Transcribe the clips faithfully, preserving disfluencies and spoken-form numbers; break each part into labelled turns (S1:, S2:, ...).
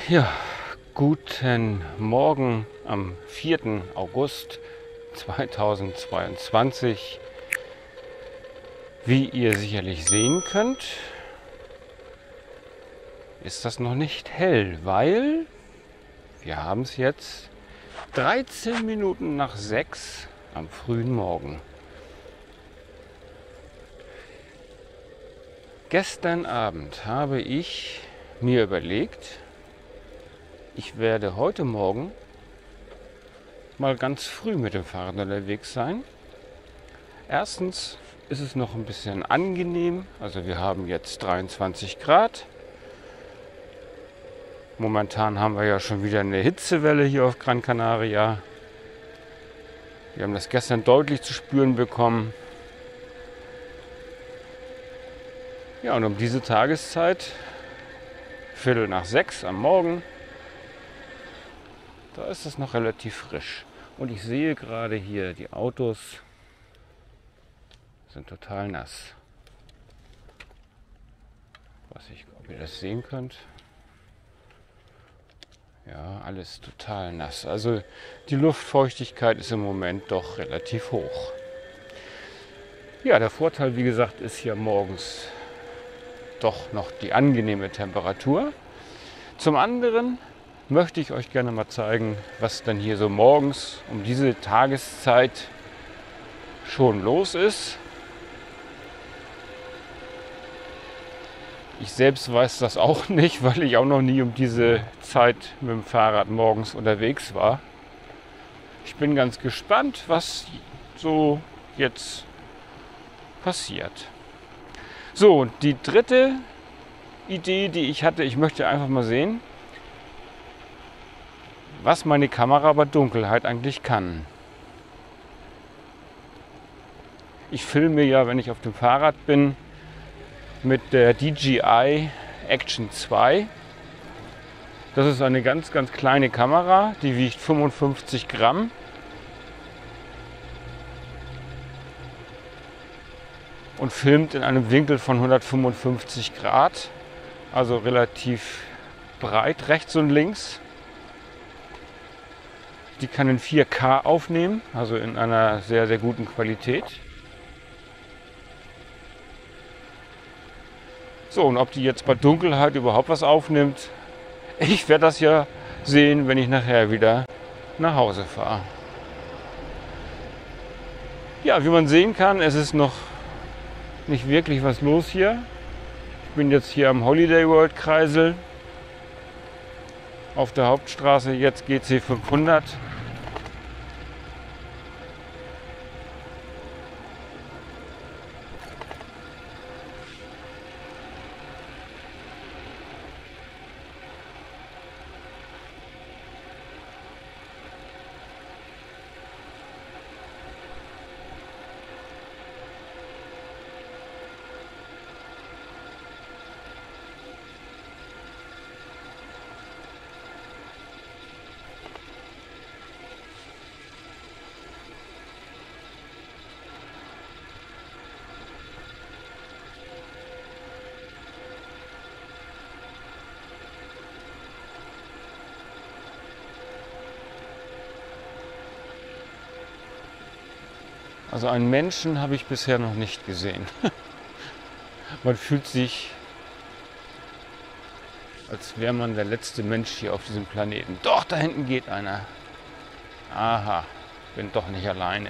S1: Ja, guten Morgen am vierten August zweitausendzweiundzwanzig. Wie ihr sicherlich sehen könnt, ist das noch nicht hell, weil wir haben es jetzt dreizehn Minuten nach sechs am frühen Morgen. Gestern Abend habe ich mir überlegt, ich werde heute Morgen mal ganz früh mit dem Fahrrad unterwegs sein. Erstens ist es noch ein bisschen angenehm, also wir haben jetzt dreiundzwanzig Grad. Momentan haben wir ja schon wieder eine Hitzewelle hier auf Gran Canaria. Wir haben das gestern deutlich zu spüren bekommen. Ja, und um diese Tageszeit, Viertel nach sechs am Morgen, da ist es noch relativ frisch. Und ich sehe gerade hier, die Autos sind total nass. Weiß nicht, ob ihr das sehen könnt. Ja, alles total nass. Also die Luftfeuchtigkeit ist im Moment doch relativ hoch. Ja, der Vorteil, wie gesagt, ist hier morgens doch noch die angenehme Temperatur. Zum anderen möchte ich euch gerne mal zeigen, was dann hier so morgens um diese Tageszeit schon los ist. Ich selbst weiß das auch nicht, weil ich auch noch nie um diese Zeit mit dem Fahrrad morgens unterwegs war. Ich bin ganz gespannt, was so jetzt passiert. So, und die dritte Idee, die ich hatte, ich möchte einfach mal sehen, was meine Kamera bei Dunkelheit eigentlich kann. Ich filme ja, wenn ich auf dem Fahrrad bin, mit der D J I Action zwei. Das ist eine ganz, ganz kleine Kamera, die wiegt fünfundfünfzig Gramm. Und filmt in einem Winkel von hundertfünfundfünfzig Grad, also relativ breit, rechts und links. Die kann in vier K aufnehmen, also in einer sehr, sehr guten Qualität. So, und ob die jetzt bei Dunkelheit überhaupt was aufnimmt, ich werde das ja sehen, wenn ich nachher wieder nach Hause fahre. Ja, wie man sehen kann, es ist noch nicht wirklich was los hier. Ich bin jetzt hier am Holiday World Kreisel auf der Hauptstraße, jetzt G C fünfhundert. Also einen Menschen habe ich bisher noch nicht gesehen. Man fühlt sich, als wäre man der letzte Mensch hier auf diesem Planeten. Doch, da hinten geht einer. Aha, bin doch nicht alleine.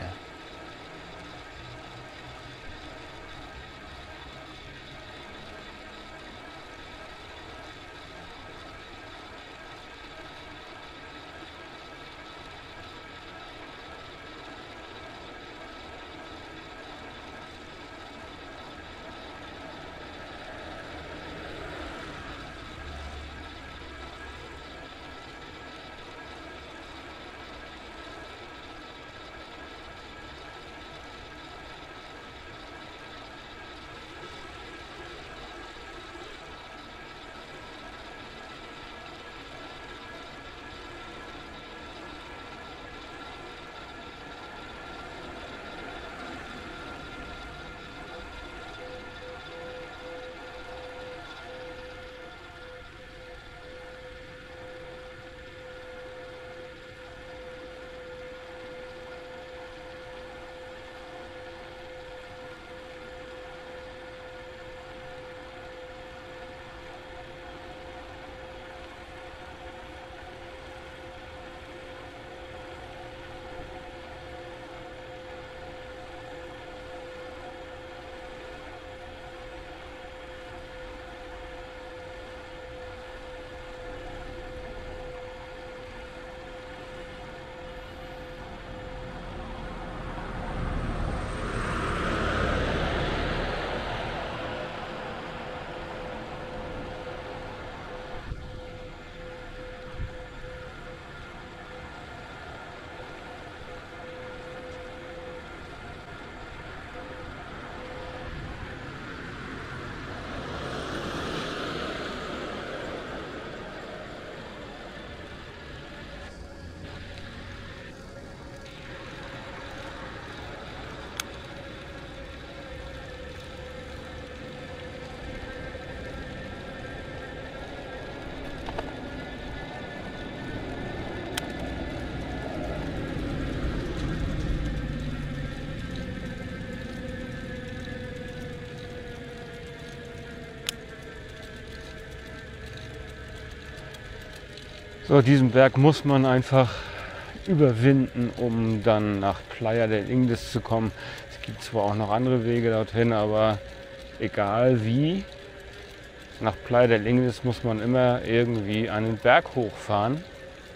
S1: So, diesen Berg muss man einfach überwinden, um dann nach Playa del Ingles zu kommen. Es gibt zwar auch noch andere Wege dorthin, aber egal wie, nach Playa del Ingles muss man immer irgendwie einen Berg hochfahren.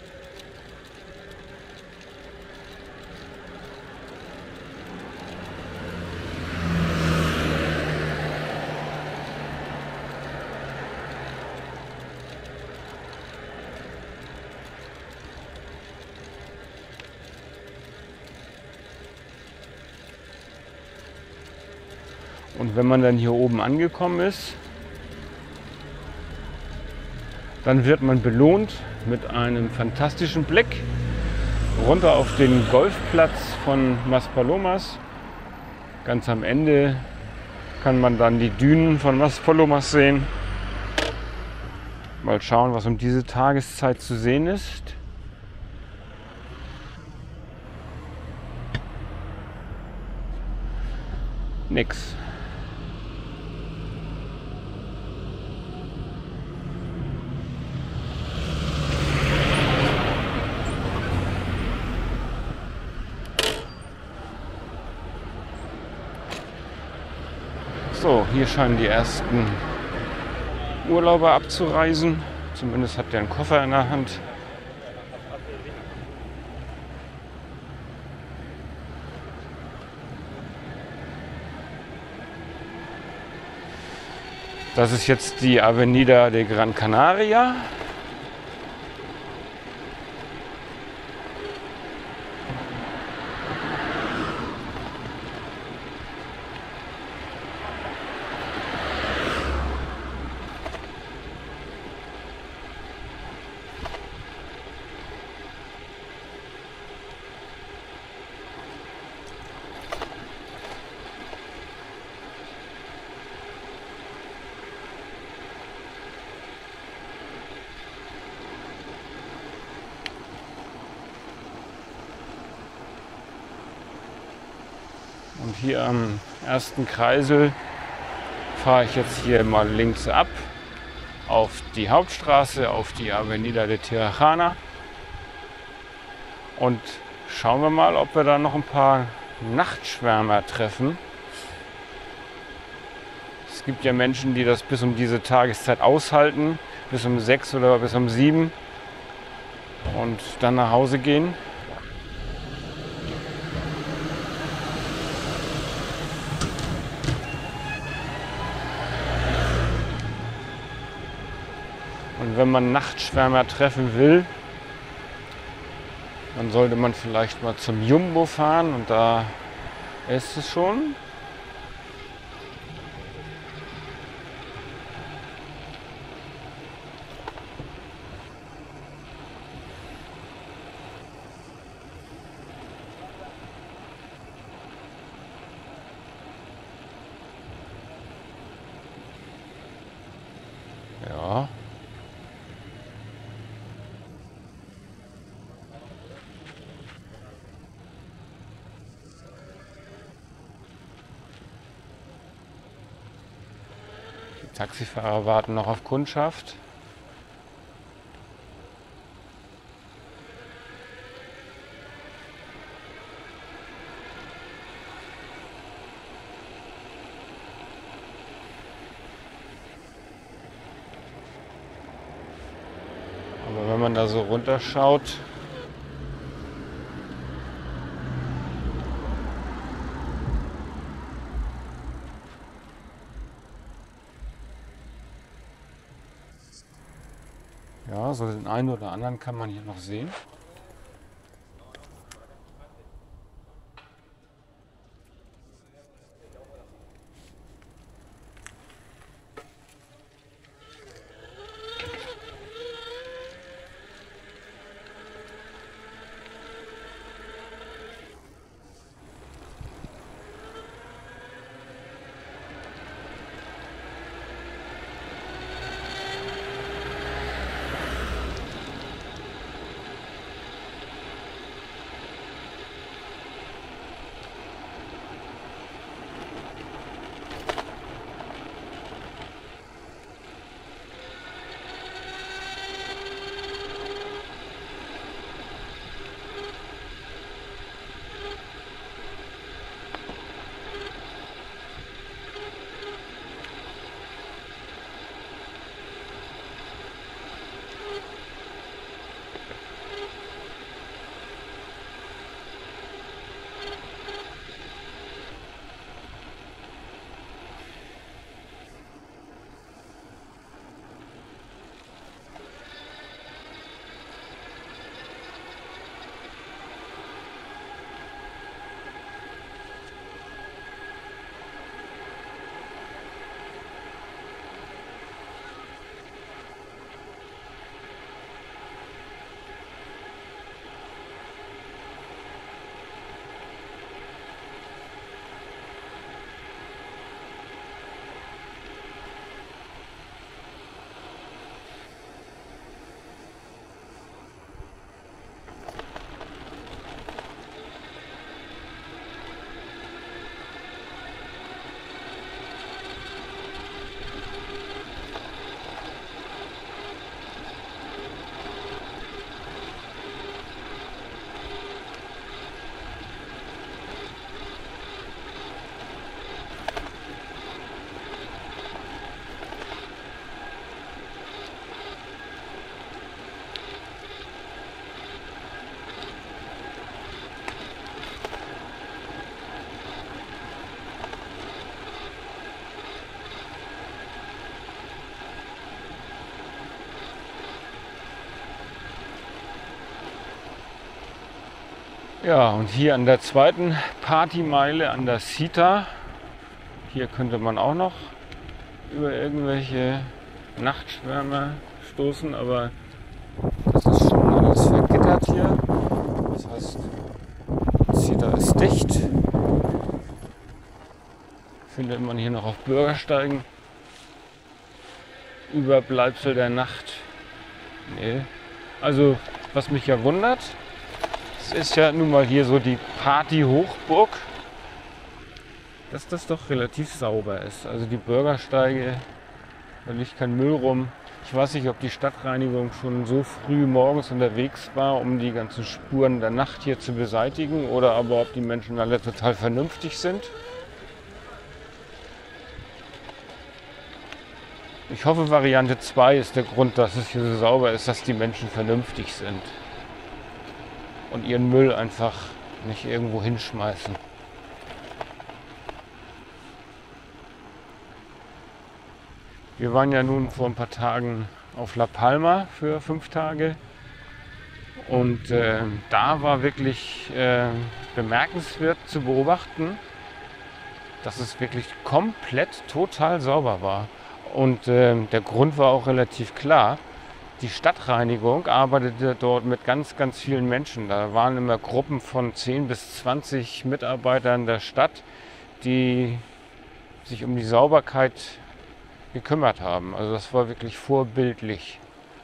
S1: Und wenn man dann hier oben angekommen ist, dann wird man belohnt mit einem fantastischen Blick runter auf den Golfplatz von Maspalomas. Ganz am Ende kann man dann die Dünen von Maspalomas sehen. Mal schauen, was um diese Tageszeit zu sehen ist. Nix. So, hier scheinen die ersten Urlauber abzureisen. Zumindest hat der einen Koffer in der Hand. Das ist jetzt die Avenida de Gran Canaria. Und hier am ersten Kreisel fahre ich jetzt hier mal links ab auf die Hauptstraße, auf die Avenida de Tirajana. Und schauen wir mal, ob wir da noch ein paar Nachtschwärmer treffen. Es gibt ja Menschen, die das bis um diese Tageszeit aushalten, bis um sechs oder bis um sieben und dann nach Hause gehen. Und wenn man Nachtschwärmer treffen will, dann sollte man vielleicht mal zum Jumbo fahren und da ist es schon. Ja. Die Taxifahrer warten noch auf Kundschaft. Aber wenn man da so runterschaut, ja, so den einen oder anderen kann man hier noch sehen. Ja, und hier an der zweiten Partymeile an der Sita, hier könnte man auch noch über irgendwelche Nachtschwärmer stoßen, aber das ist schon alles vergittert hier. Das heißt, Sita ist dicht. Findet man hier noch auf Bürgersteigen Überbleibsel der Nacht. Nee. Also, was mich ja wundert, es ist ja nun mal hier so die Party-Hochburg, dass das doch relativ sauber ist. Also die Bürgersteige, da liegt kein Müll rum. Ich weiß nicht, ob die Stadtreinigung schon so früh morgens unterwegs war, um die ganzen Spuren der Nacht hier zu beseitigen, oder aber ob die Menschen alle total vernünftig sind. Ich hoffe, Variante zwei ist der Grund, dass es hier so sauber ist, dass die Menschen vernünftig sind und ihren Müll einfach nicht irgendwo hinschmeißen. Wir waren ja nun vor ein paar Tagen auf La Palma für fünf Tage und äh, da war wirklich äh, bemerkenswert zu beobachten, dass es wirklich komplett total sauber war. Und äh, der Grund war auch relativ klar. Die Stadtreinigung arbeitete dort mit ganz, ganz vielen Menschen. Da waren immer Gruppen von zehn bis zwanzig Mitarbeitern der Stadt, die sich um die Sauberkeit gekümmert haben. Also das war wirklich vorbildlich.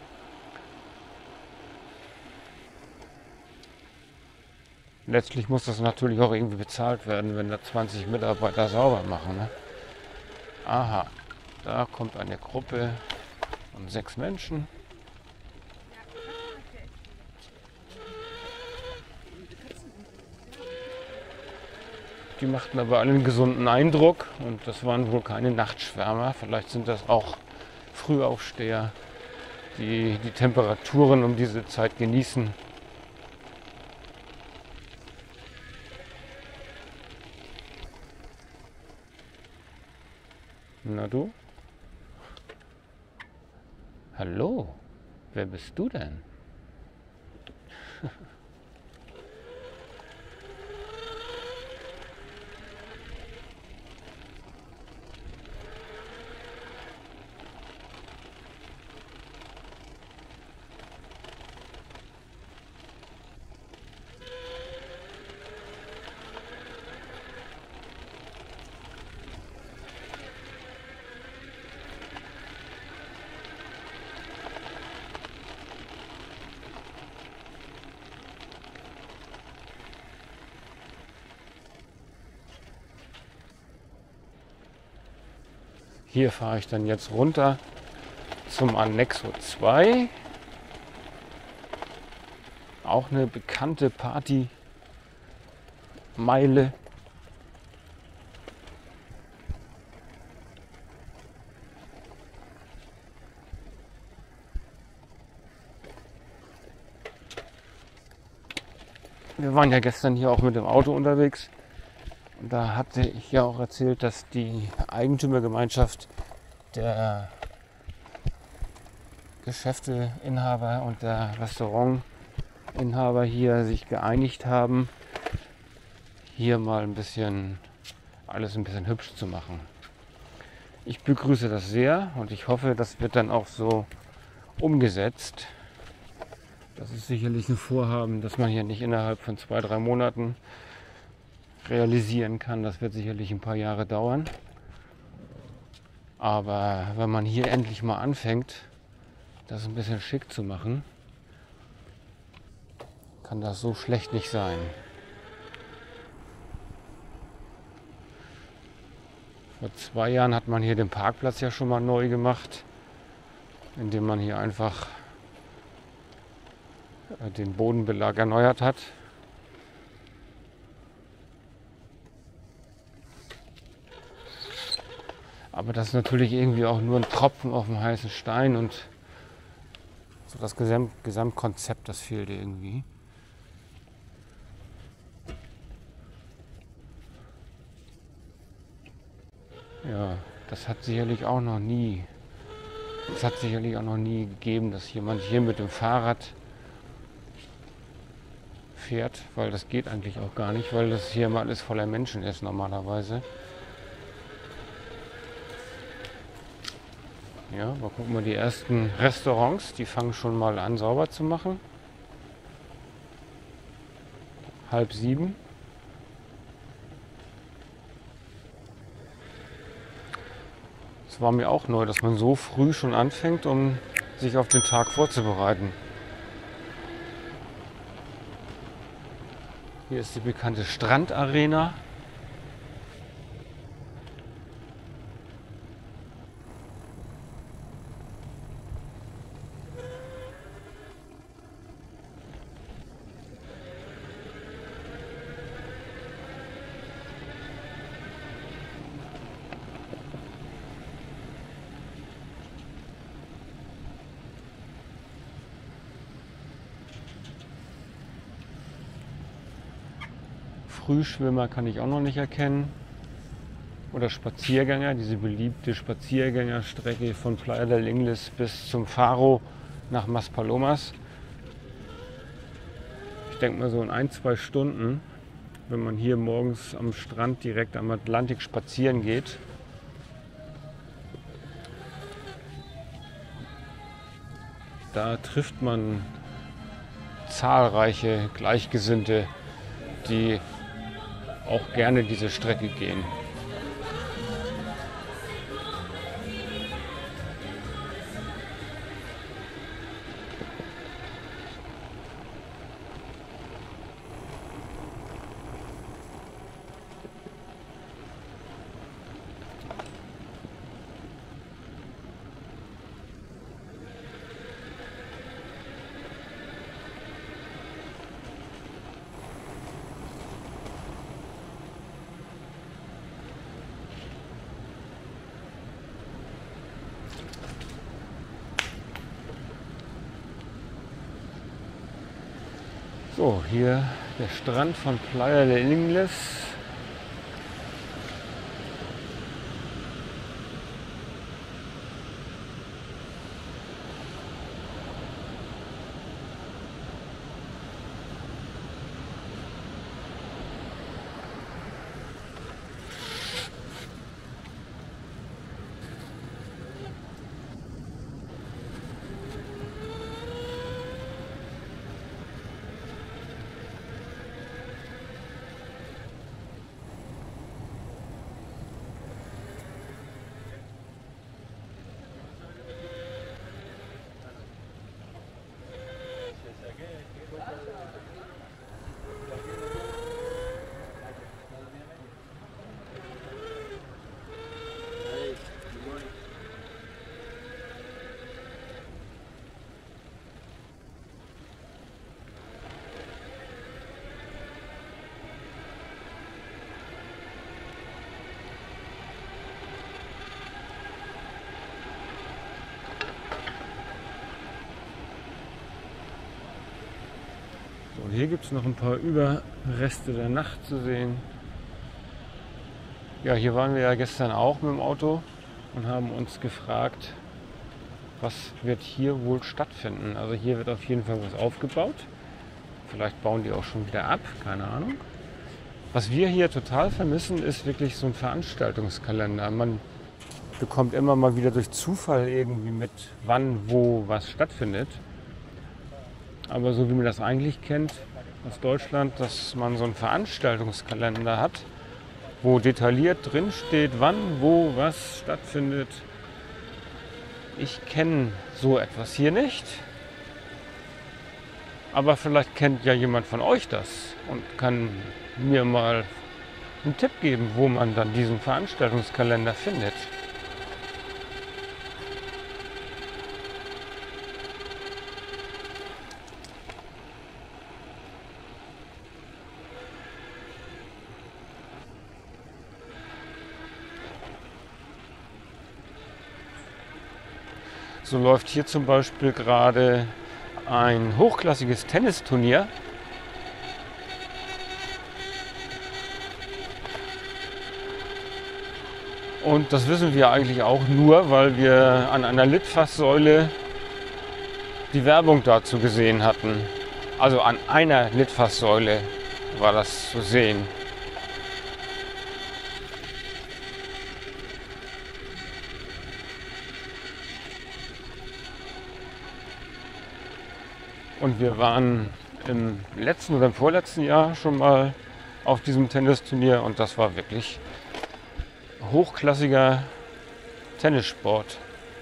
S1: Letztlich muss das natürlich auch irgendwie bezahlt werden, wenn da zwanzig Mitarbeiter sauber machen. Ne? Aha, da kommt eine Gruppe von sechs Menschen. Die machten aber alle einen gesunden Eindruck und das waren wohl keine Nachtschwärmer. Vielleicht sind das auch Frühaufsteher, die die Temperaturen um diese Zeit genießen. Na du? Hallo? Wer bist du denn? Hier fahre ich dann jetzt runter zum Annexo zwei. Auch eine bekannte Partymeile. Wir waren ja gestern hier auch mit dem Auto unterwegs. Und da hatte ich ja auch erzählt, dass die Eigentümergemeinschaft der Geschäfteinhaber und der Restaurantinhaber hier sich geeinigt haben, hier mal ein bisschen alles ein bisschen hübsch zu machen. Ich begrüße das sehr und ich hoffe, das wird dann auch so umgesetzt. Das ist sicherlich ein Vorhaben, das man hier nicht innerhalb von zwei, drei Monaten realisieren kann. Das wird sicherlich ein paar Jahre dauern. Aber wenn man hier endlich mal anfängt, das ein bisschen schick zu machen, kann das so schlecht nicht sein. Vor zwei Jahren hat man hier den Parkplatz ja schon mal neu gemacht, indem man hier einfach den Bodenbelag erneuert hat. Aber das ist natürlich irgendwie auch nur ein Tropfen auf dem heißen Stein und so das Gesamt, Gesamtkonzept, das fehlt irgendwie. Ja, das hat sicherlich auch noch nie, es hat sicherlich auch noch nie gegeben, dass jemand hier mit dem Fahrrad fährt, weil das geht eigentlich auch gar nicht, weil das hier mal alles voller Menschen ist normalerweise. Ja, mal gucken wir die ersten Restaurants, die fangen schon mal an sauber zu machen. Halb sieben. Es war mir auch neu, dass man so früh schon anfängt, um sich auf den Tag vorzubereiten. Hier ist die bekannte Strandarena. Frühschwimmer kann ich auch noch nicht erkennen. Oder Spaziergänger, diese beliebte Spaziergängerstrecke von Playa del Ingles bis zum Faro nach Maspalomas. Ich denke mal so in ein, zwei Stunden, wenn man hier morgens am Strand direkt am Atlantik spazieren geht. Da trifft man zahlreiche Gleichgesinnte, die auch gerne diese Strecke gehen. So, hier der Strand von Playa del Ingles. So, hier gibt es noch ein paar Überreste der Nacht zu sehen. Ja, hier waren wir ja gestern auch mit dem Auto und haben uns gefragt, was wird hier wohl stattfinden. Also hier wird auf jeden Fall was aufgebaut. Vielleicht bauen die auch schon wieder ab, keine Ahnung. Was wir hier total vermissen, ist wirklich so ein Veranstaltungskalender. Man bekommt immer mal wieder durch Zufall irgendwie mit, wann, wo was stattfindet. Aber so wie man das eigentlich kennt aus Deutschland, dass man so einen Veranstaltungskalender hat, wo detailliert drin steht, wann, wo, was stattfindet. Ich kenne so etwas hier nicht. Aber vielleicht kennt ja jemand von euch das und kann mir mal einen Tipp geben, wo man dann diesen Veranstaltungskalender findet. So läuft hier zum Beispiel gerade ein hochklassiges Tennisturnier. Und das wissen wir eigentlich auch nur, weil wir an einer Litfaßsäule die Werbung dazu gesehen hatten. Also an einer Litfaßsäule war das zu sehen. Und wir waren im letzten oder im vorletzten Jahr schon mal auf diesem Tennisturnier und das war wirklich hochklassiger Tennissport.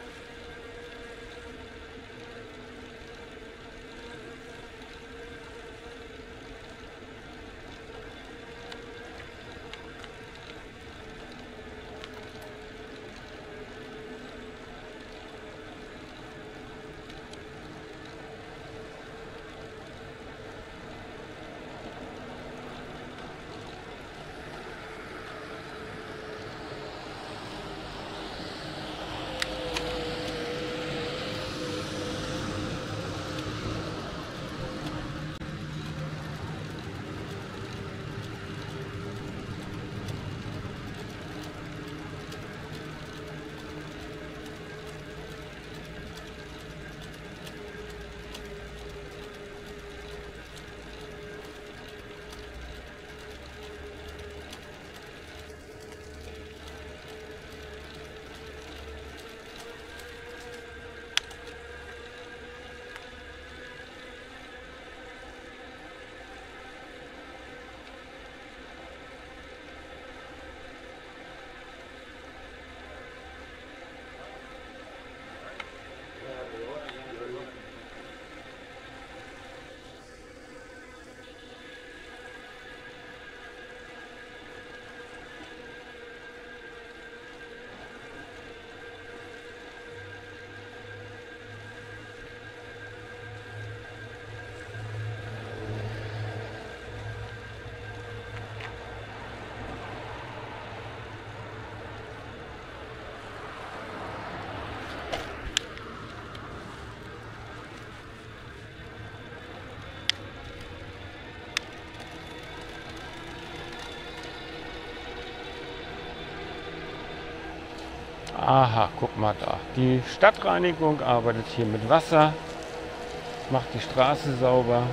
S1: Aha, guck mal da. Die Stadtreinigung arbeitet hier mit Wasser, macht die Straße sauber.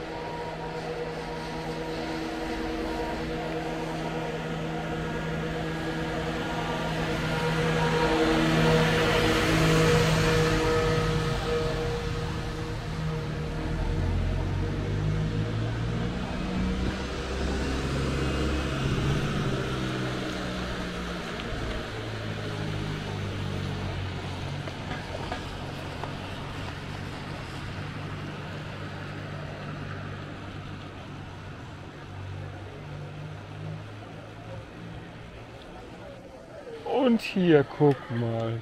S1: Und hier, guck mal.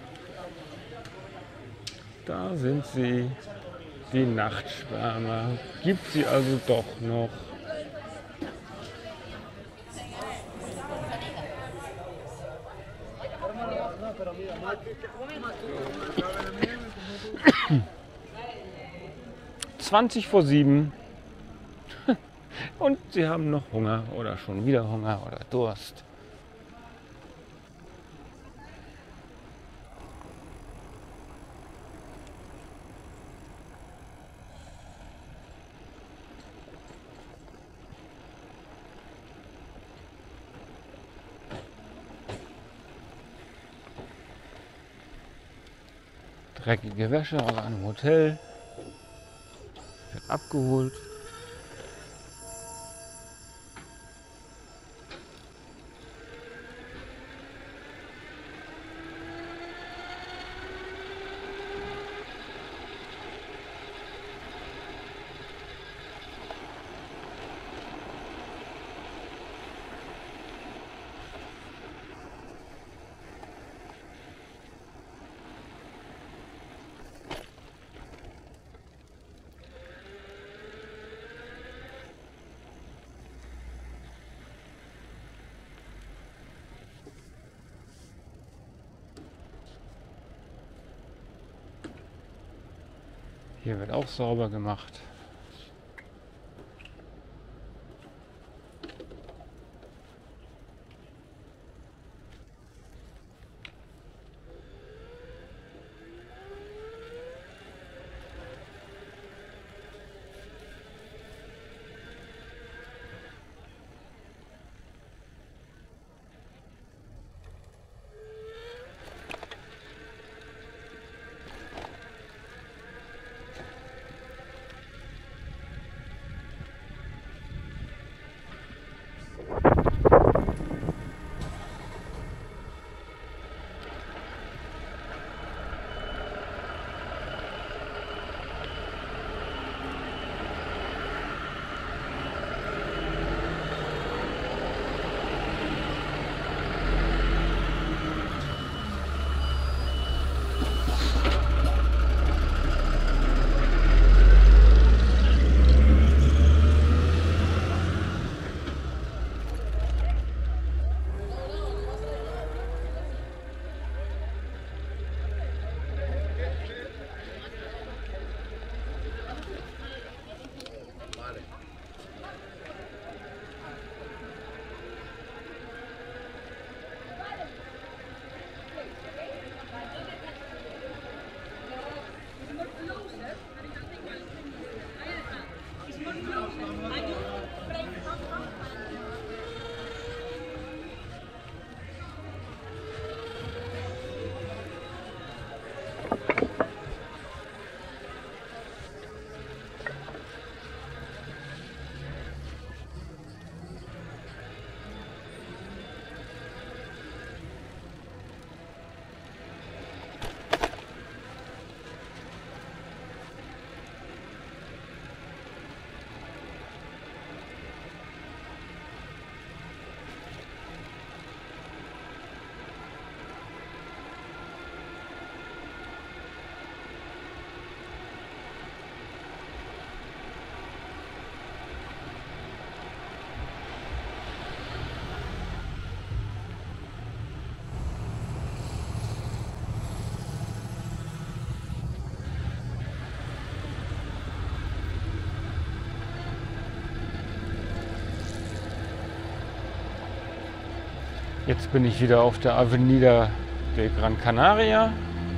S1: Da sind sie, die Nachtschwärmer. Gibt sie also doch noch. zwanzig vor sieben. Und sie haben noch Hunger oder schon wieder Hunger oder Durst. Dreckige Wäsche aus einem Hotel wird abgeholt. Hier wird auch sauber gemacht. Jetzt bin ich wieder auf der Avenida de Gran Canaria.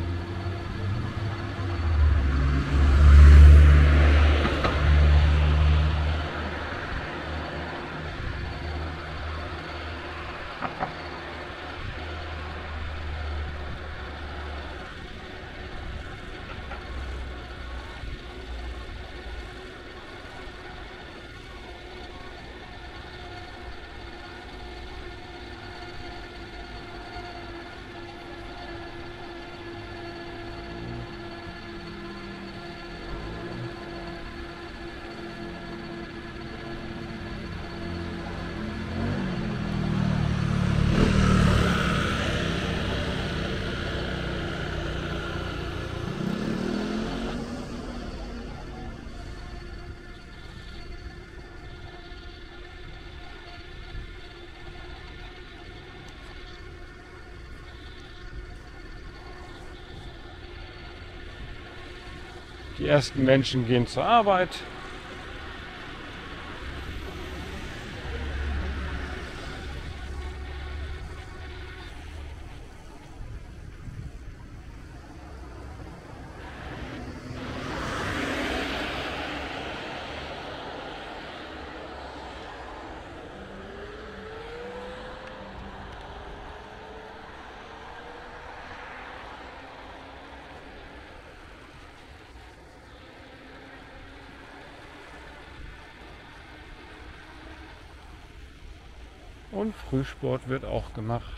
S1: Die ersten Menschen gehen zur Arbeit. Und Frühsport wird auch gemacht.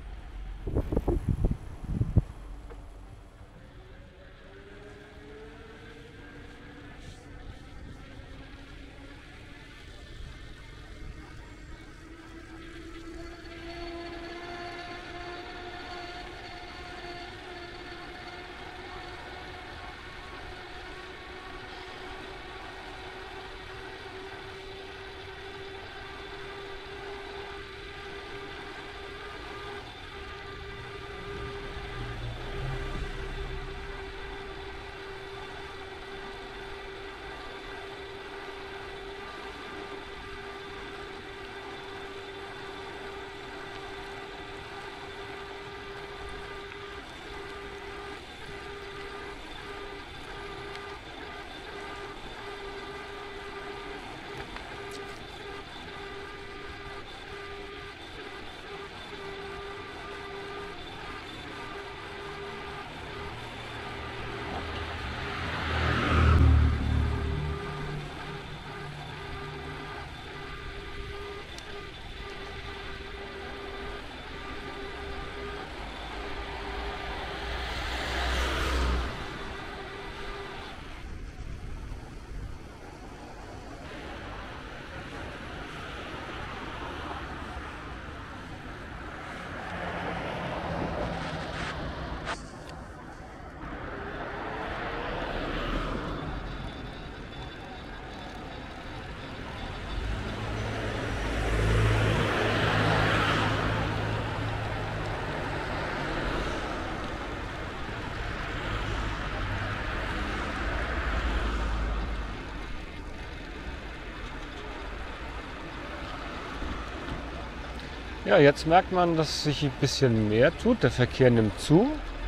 S1: Ja, jetzt merkt man, dass sich ein bisschen mehr tut. Der Verkehr nimmt zu.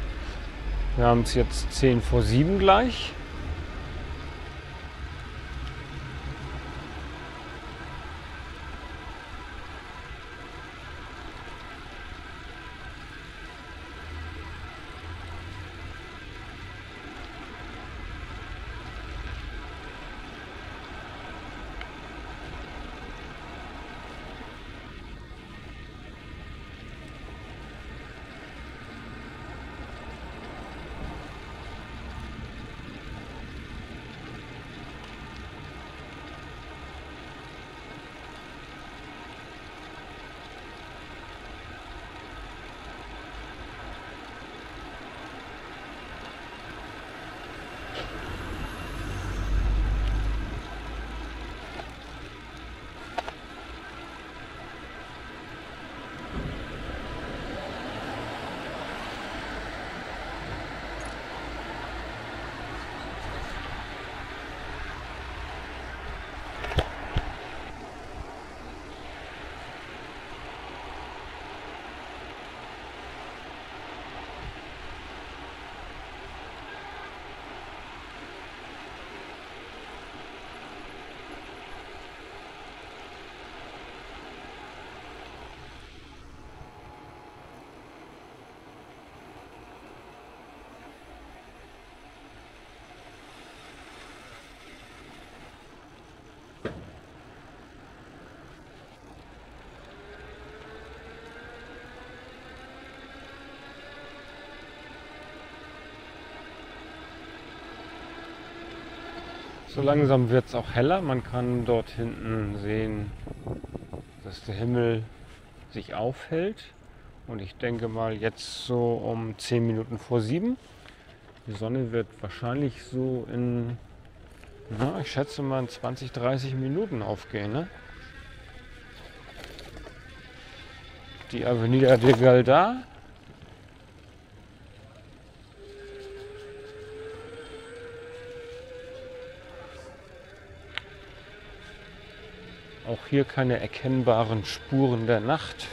S1: Wir haben es jetzt zehn vor sieben gleich. So langsam wird es auch heller. Man kann dort hinten sehen, dass der Himmel sich aufhält. Und ich denke mal jetzt so um zehn Minuten vor sieben. Die Sonne wird wahrscheinlich so in, na, ich schätze mal in zwanzig, dreißig Minuten aufgehen. Ne? Die Avenida de Galdà. Auch hier keine erkennbaren Spuren der Nacht.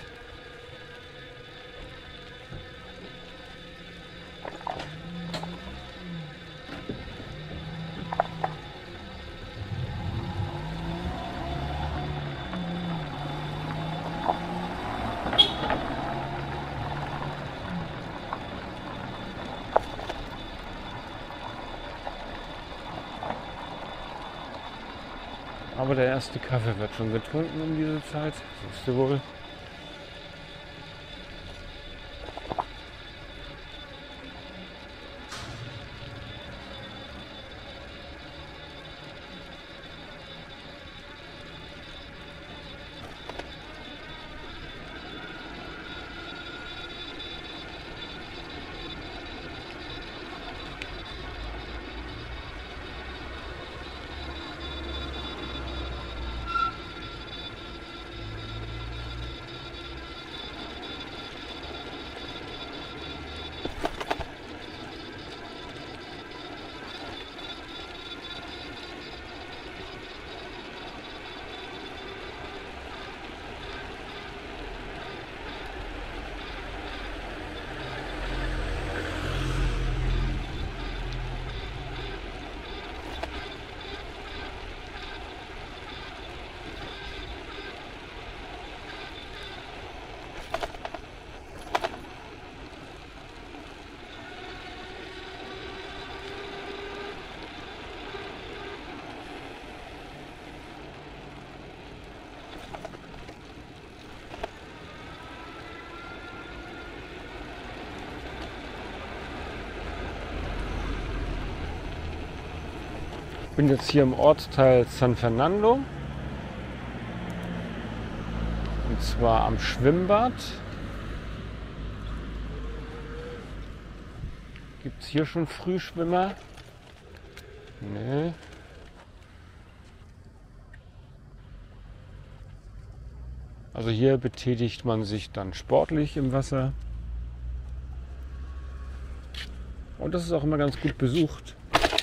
S1: Aber der erste Kaffee wird schon getrunken um diese Zeit, siehst du wohl. Ich bin jetzt hier im Ortsteil San Fernando. Und zwar am Schwimmbad. Gibt es hier schon Frühschwimmer? Nee. Also hier betätigt man sich dann sportlich im Wasser. Und das ist auch immer ganz gut besucht.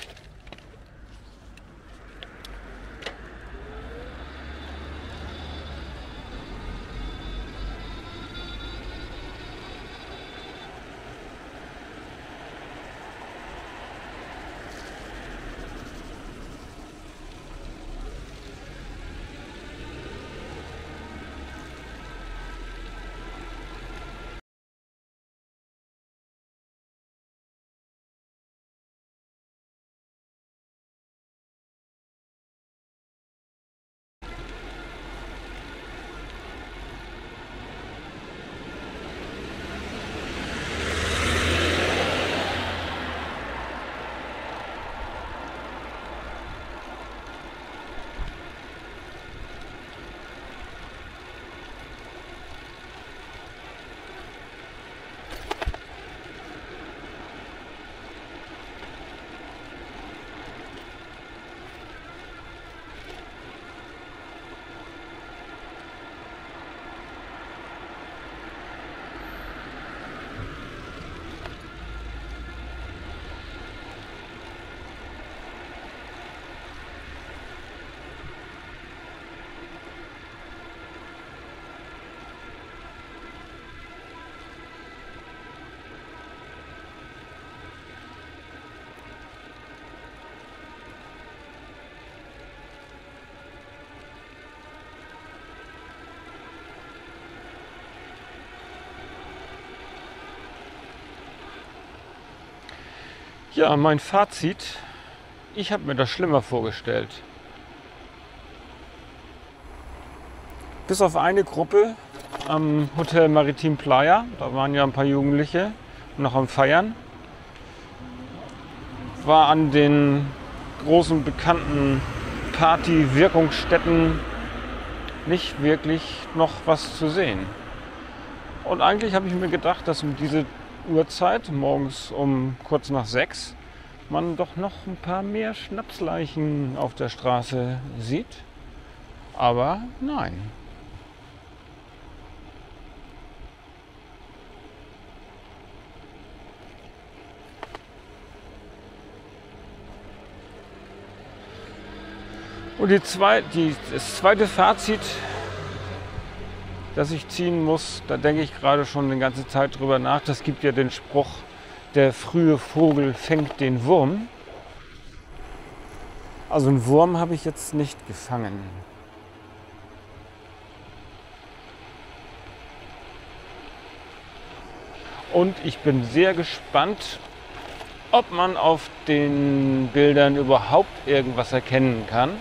S1: Ja, mein Fazit. Ich habe mir das schlimmer vorgestellt. Bis auf eine Gruppe am Hotel Maritim Playa, da waren ja ein paar Jugendliche noch am Feiern, war an den großen bekannten Party-Wirkungsstätten nicht wirklich noch was zu sehen. Und eigentlich habe ich mir gedacht, dass um diese Uhrzeit, morgens um kurz nach sechs, man doch noch ein paar mehr Schnapsleichen auf der Straße sieht. Aber nein. Und die zwei, die, das zweite Fazit, das ich ziehen muss, da denke ich gerade schon die ganze Zeit drüber nach. Das gibt ja den Spruch, der frühe Vogel fängt den Wurm. Also einen Wurm habe ich jetzt nicht gefangen. Und ich bin sehr gespannt, ob man auf den Bildern überhaupt irgendwas erkennen kann.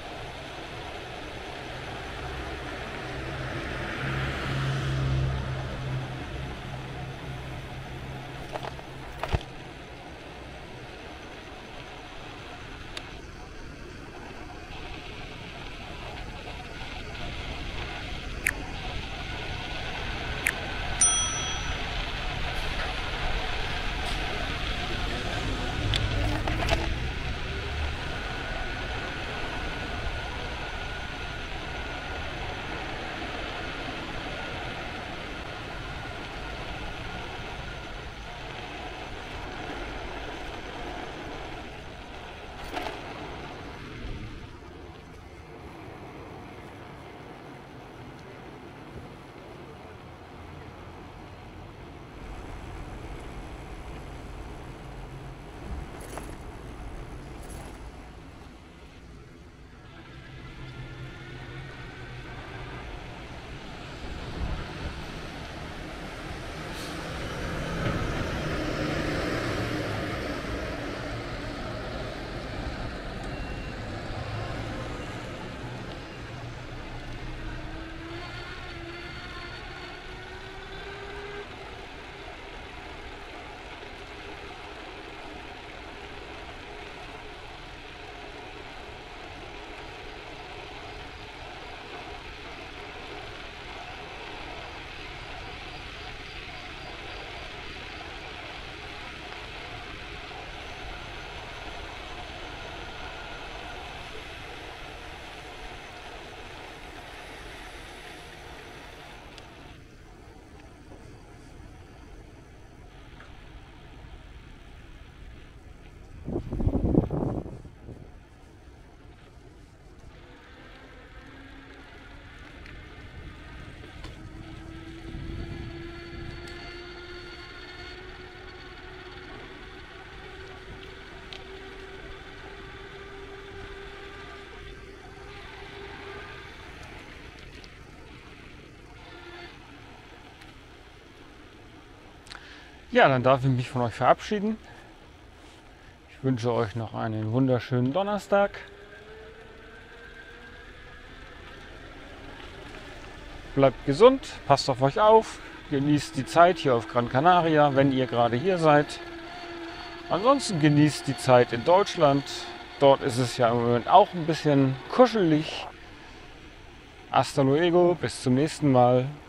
S1: Ja, dann darf ich mich von euch verabschieden. Ich wünsche euch noch einen wunderschönen Donnerstag. Bleibt gesund, passt auf euch auf, genießt die Zeit hier auf Gran Canaria, wenn ihr gerade hier seid. Ansonsten genießt die Zeit in Deutschland. Dort ist es ja im Moment auch ein bisschen kuschelig. Hasta luego, bis zum nächsten Mal.